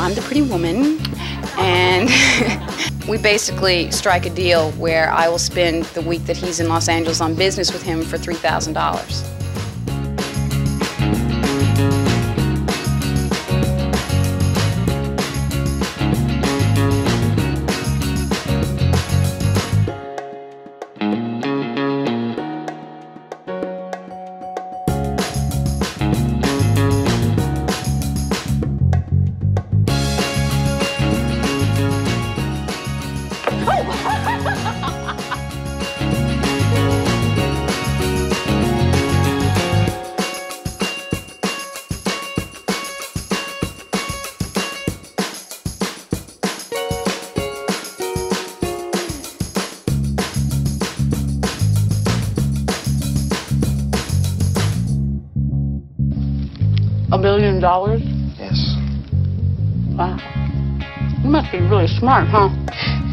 I'm the pretty woman, and we basically strike a deal where I will spend the week that he's in Los Angeles on business with him for $3,000. $1 billion? Yes. Wow. You must be really smart, huh?